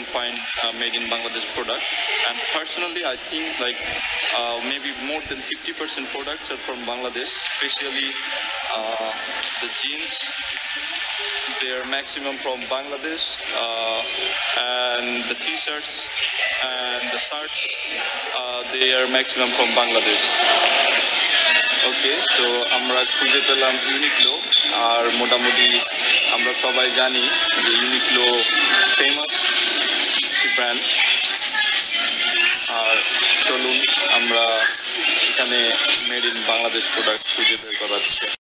find made in Bangladesh product. And personally, I think like maybe more than 50% products are from Bangladesh, especially the jeans. They are maximum from Bangladesh, and the t-shirts and the shirts, they are maximum from Bangladesh. ওকে, তো আমরা খুঁজে পেলাম Uniqlo. আর মোটামুটি আমরা সবাই জানি যে Uniqlo famous brand. আর চলুন আমরা এখানে মেড ইন বাংলাদেশ প্রোডাক্ট খুঁজে বের করাচ্ছি।